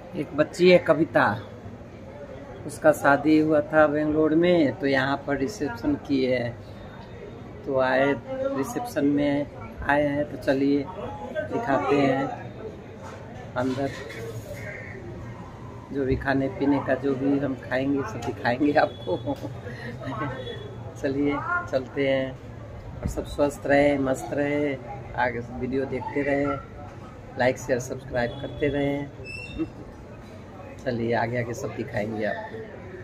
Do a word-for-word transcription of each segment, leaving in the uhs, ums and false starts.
एक बच्ची है कविता, उसका शादी हुआ था बेंगलोर में, तो यहाँ पर रिसेप्शन किए है। तो आए रिसेप्शन में आए हैं, तो चलिए दिखाते हैं अंदर जो भी खाने पीने का जो भी हम खाएंगे सब दिखाएंगे आपको। चलिए चलते हैं, और सब स्वस्थ रहे, मस्त रहे, आगे वीडियो देखते रहे, लाइक शेयर सब्सक्राइब करते रहे। चलिए आगे आगे सब दिखाएंगे आपको।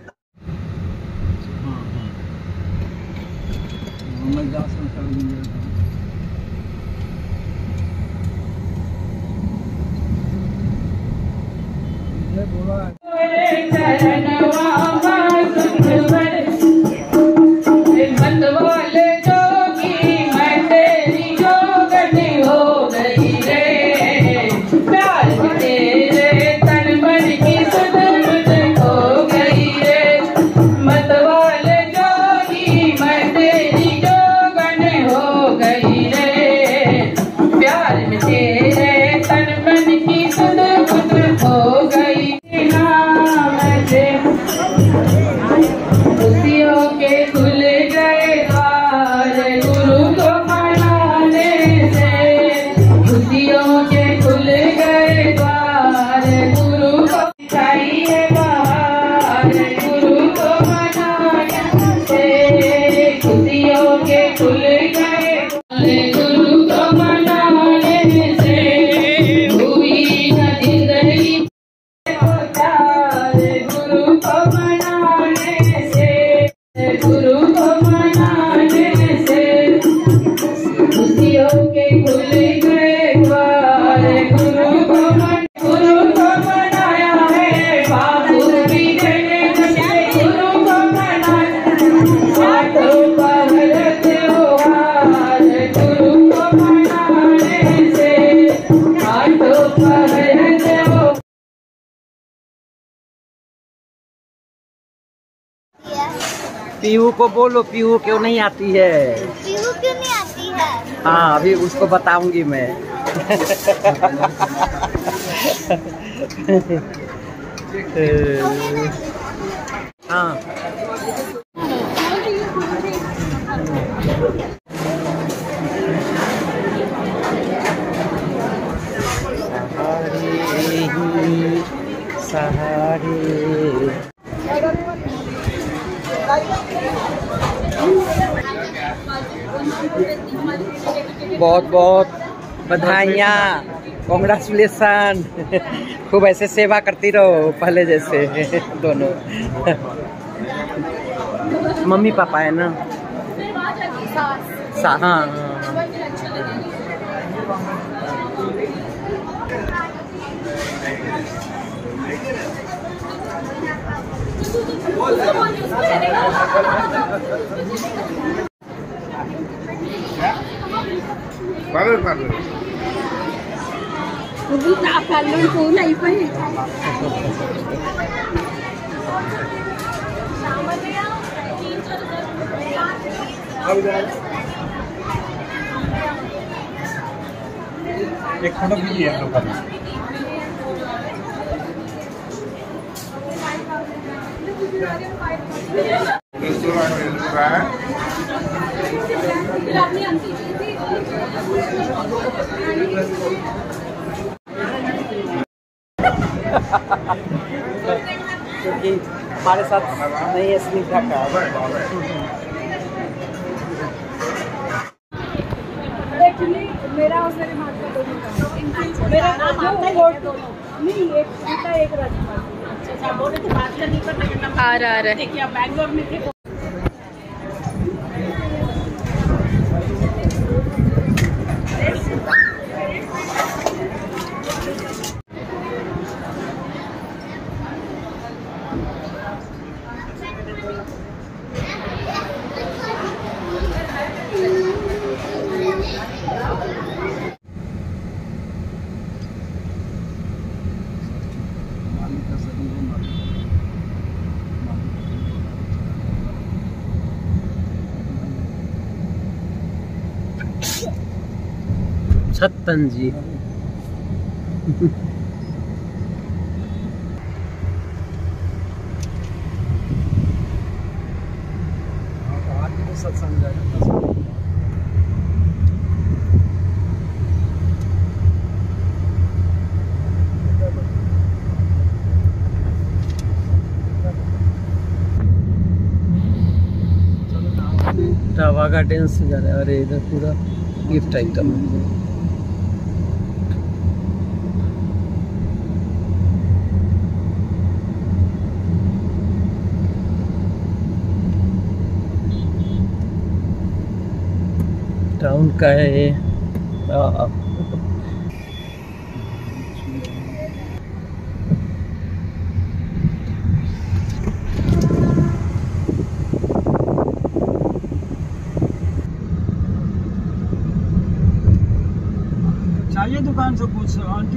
पीहू को बोलो, पीहू क्यों नहीं आती है? पीहू क्यों नहीं आती है? हाँ अभी उसको बताऊंगी मैं। हाँ सहारे बहुत बहुत बधाइयाँ, कॉन्ग्रेचुलेसन। खूब ऐसे सेवा करती रहो पहले जैसे दोनों। मम्मी पापा है ना? सा हाँ Parar, parar. Ubi tak kalon ko na ipa eh. एक फोटो कीजिए हम लोग का। क्योंकि हमारे साथ नहीं है स्नीता का। एक्चुअली मेरा और मेरे माँ का दोनों का मेरा नहीं, एक सीता एक राजकुमार। अच्छा बोले तो बात करनी पर आ रहा है। देखिए आप बैंगलोर में थे। छत्तन जी। एक्स्ट्रावागा डांस से जा रहे हैं। अरे इधर पूरा गिफ्ट आइटम है। टाउन का है ये। आ, चाहिए दुकान से पूछ आंटी।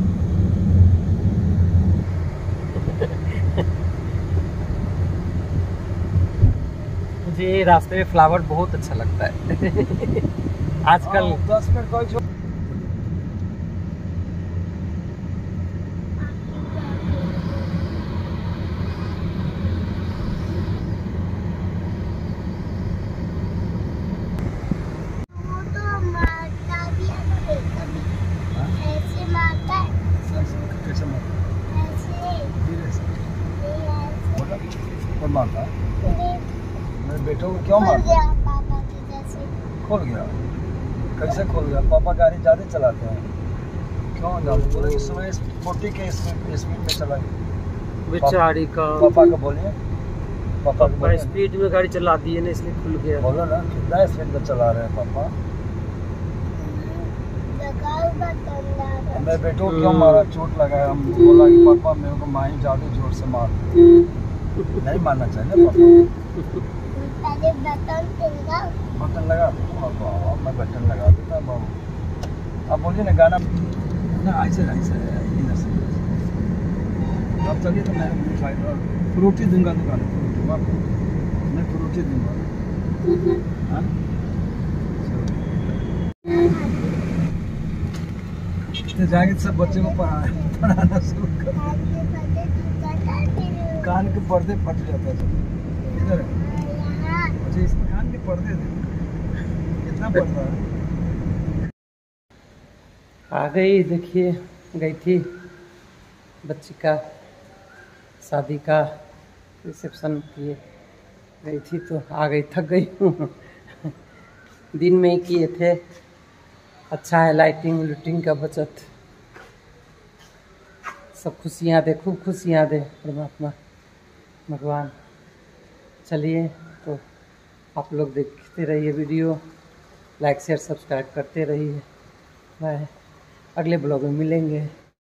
मुझे रास्ते में फ्लावर बहुत अच्छा लगता है। आजकल दस मिनट कोई छो- वो तो मारता भी है कभी कभी ऐसे मारता है कैसे मारता ऐसे धीरे से ये ऐसे कौन मारता है? ये मेरे बेटों को क्यों खुल मारता? गया पापा के जैसे खोल गया। कैसे खोल गया? पापा गाड़ी ज़्यादा चलाते हैं। क्यों ज़्यादा? बोले कि सुबह फोर्टी के स्पीड स्पीड में चला गया। बेचारी का पापा को बोलिए। पापा को पापा बोलिए। स्पीड में गाड़ी चला दी है ना, इसलिए खुल गया। बोलो ना कितना स्पीड में चला रहे हैं पापा। लगाओ बटन मेरे बेटों को क्यों मारा? चोट लगाया। हम बोला कि पापा मेरे को माई ज़्यादा जोर से मार। नहीं मारना चाहिए पापा। पहले बटन लगाओ बटन लगा दो। अब मैं बटन लगा देता बाबू। अब बोलिए ना गाना ना ऐसे ऐसे इधर से। अब चलिए तो मैं मिठाई फ्रूटी दूंगा दुकान में। मैं फ्रूटी दूंगा। हाँ तो जाएंगे सब बच्चे को पढ़ाए पढ़ाना शुरू कर। कान के पर्दे फट जाते हैं सब। इधर है। अच्छा इसमें कान के पर्दे थे। कितना पड़ रहा है? आ गई, देखिए गई थी बच्ची का शादी का रिसेप्शन किए गई थी तो आ गई, थक गई हूँ। दिन में ही किए थे। अच्छा है, लाइटिंग लूटिंग का बचत। सब खुशियाँ दे, खूब खुशियाँ दे परमात्मा भगवान। चलिए तो आप लोग देखते रहिए वीडियो, लाइक शेयर सब्सक्राइब करते रहिए। बाय, अगले ब्लॉग में मिलेंगे।